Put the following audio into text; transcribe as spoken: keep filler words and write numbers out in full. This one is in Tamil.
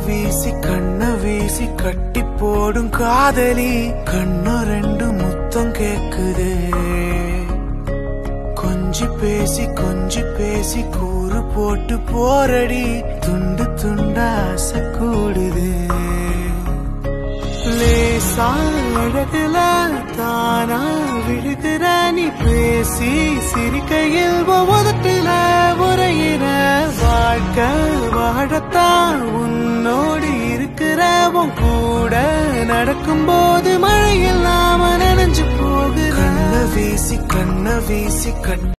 வீசி கண்ண வீசி கட்டி போடும் காதலி கண்ணு ரெண்டு முத்தம் கேக்குதே கொஞ்சி பேசி கொஞ்சி பேசி கூறு போட்டு போரடி துண்டு துண்டா ஆசை கூடுதே லேசா அழகுல தானா விழுகிற நீ பேசி சிரிக்கையில் உதட்டுல உரையிற வாழ்க்கை வாழத்தான் உன்னோடு இருக்கிற உன் கூட நடக்கும் போது மழையில் நாம நினைஞ்சு போகிற கண்ண வீசி கண்ண வீசி கண்ண